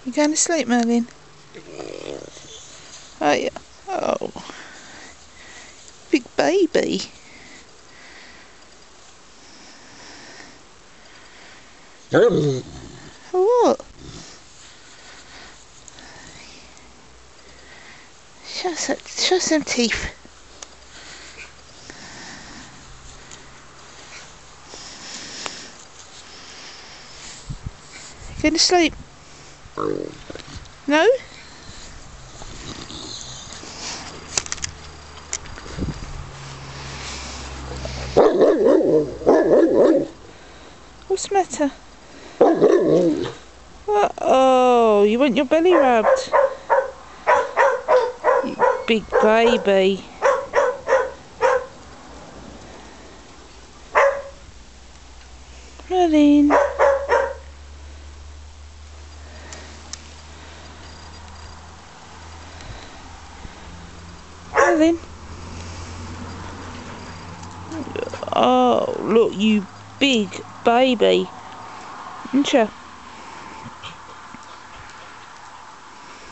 You going to sleep, Merlin? Oh yeah. Oh, big baby. What? Show some teeth. You going to sleep? No? What's the matter? Oh, you want your belly rubbed? You big baby. Merlin. Merlin. Oh, look, you big baby. Aren't you?